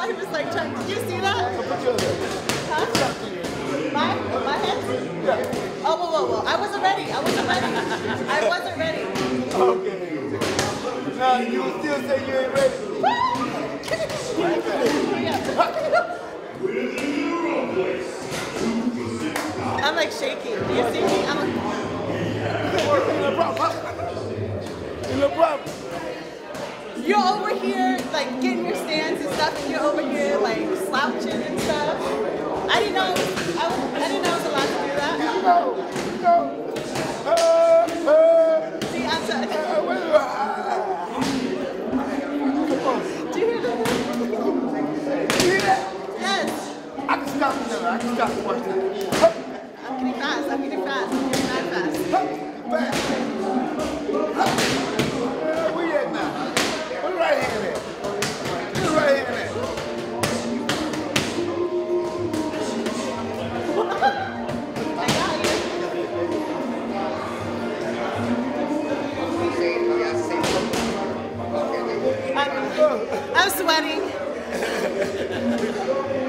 he was like trying. Did you see that? Huh? My head? Yeah. Oh, whoa. I wasn't ready. I wasn't ready. Okay. Now you still say you ain't ready. I'm like shaking. Do you see me? I'm like. No problem. You're over here like getting your stands and stuff, and you're over here like slouching and stuff. I didn't know I was allowed to do that. No. See, I'm sorry. Do you hear that? You hear that? Yes. I can stop the watch that. I'm getting fast. I'm getting mad fast. Where you at now? Where the right hand at? Where the right hand at? I got you. I'm sweating.